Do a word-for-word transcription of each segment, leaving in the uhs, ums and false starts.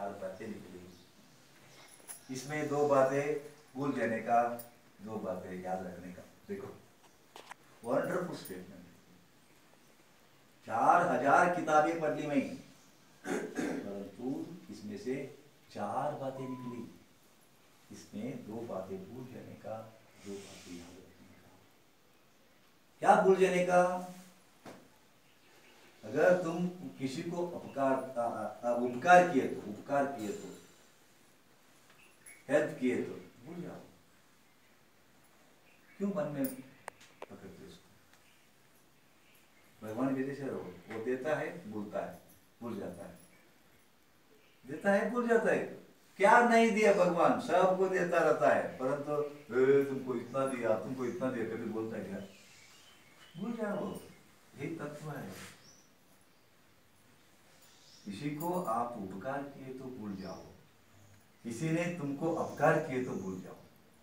चार बातें निकली। इसमें दो बातें भूल जाने का, दो बातें याद रखने का। देखो वंडरफुल स्टेटमेंट। चार हजार किताबें पढ़ ली मैं, परंतु इसमें से चार बातें निकली। इसमें दो बातें भूल जाने का, दो बातें याद रखने का। क्या भूल जाने का? अगर तुम किसी को उपकार उपकार किए तो उपकार किए तो हेल्प किए तो भूल जाओ। क्यों मन में पकड़ते उसको? भगवान के जैसे रहो। वो देता है, भूलता है, भूल जाता है, देता है, भूल जाता है। क्या नहीं दिया भगवान? सबको देता रहता है, परंतु तुमको इतना दिया, तुमको इतना दिया, कभी बोलता है क्या? भूल जाओ। यही तत्व है। किसी को आप उपकार किए तो भूल जाओ, किसी ने तुमको अपकार किए तो भूल जाओ।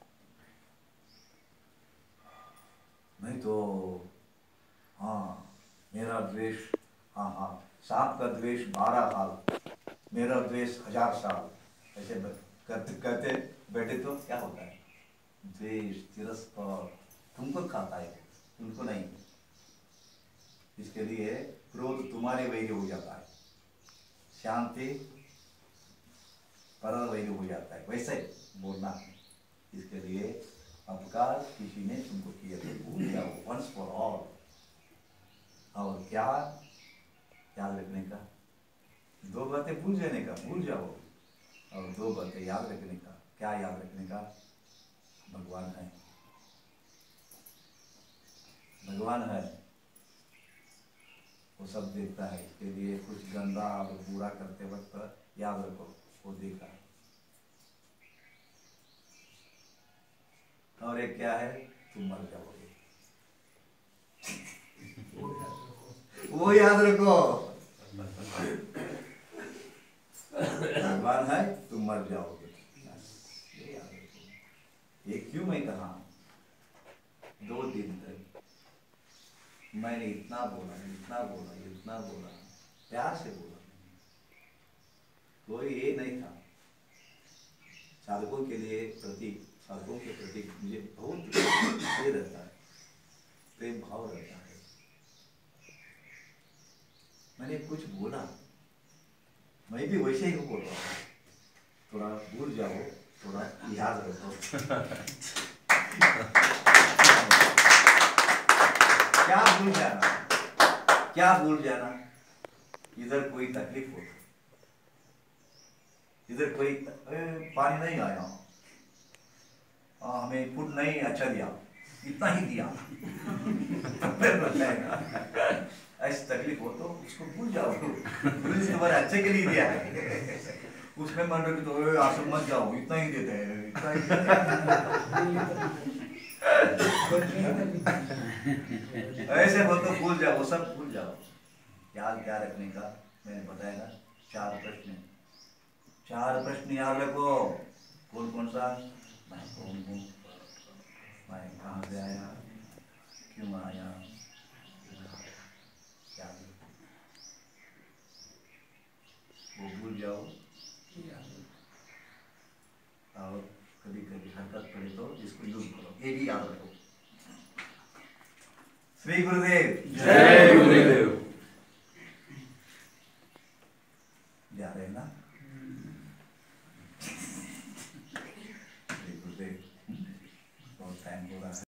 नहीं तो हाँ मेरा द्वेष, हाँ हाँ सांप का द्वेष बारह साल, मेरा द्वेष हजार साल, ऐसे करते करते बैठे तो क्या होता है? द्वेष, तिरस्कार तुमको खाता है, तुमको नहीं। इसके लिए क्रोध तुम्हारे वैरी हो जाता है, शांति परल वैरी हो जाता है। वैसे बोलना है। इसके लिए अपकार किसी ने तुमको किया तो भूल जाओ, वंस फॉर ऑल। और क्या याद रखने का? दो बातें भूल जाने का, भूल जाओ। और दो बातें याद रखने का। क्या याद रखने का? भगवान है, भगवान है, वो सब देखता है। इसके लिए कुछ गंदा और बुरा करते वक्त याद रखो, वो देखा है। और एक क्या है? तुम मर जाओगे, वो याद रखो। भगवान है, तुम मर जाओगे, ये याद रखो। ये क्यों मैं कहा? दो दिन तक मैंने इतना बोला, इतना बोला, इतना बोला, प्यार से बोला। कोई ये नहीं था। साधकों के लिए प्रति साधकों के प्रति मुझे बहुत ये रहता है, प्रेम भाव रहता है। मैंने कुछ बोला, मैं भी वैसे ही बोल रहा हूँ। थोड़ा भूल जाओ, थोड़ा याद रखो। क्या भूल जाना? क्या भूल जाना? इधर कोई तकलीफ हो, इधर कोई पानी नहीं आया, आ, हमें फूड नहीं अच्छा दिया, इतना ही दिया, ऐसी तकलीफ हो तो उसको भूल जाओ। तुम्हारे अच्छे के लिए दिया है, उसमें मन रखी तो आश्रम मत जाओ, इतना ही देते हैं, इतना ही ऐसे हो तो भूल जाओ, वो सब भूल जाओ। याद क्या रखने का? मैंने बताया ना, चार प्रश्न। चार प्रश्न याद रखो। कौन कौन सा? मैं कौन हूँ, मैं कहाँ से आया, क्यों आया, क्या वो भूल जाओ। और कभी कभी हरकत पड़े तो इसको यूज करो, ये भी याद रखो। श्री गुरुदेव। जय गुरुदेव।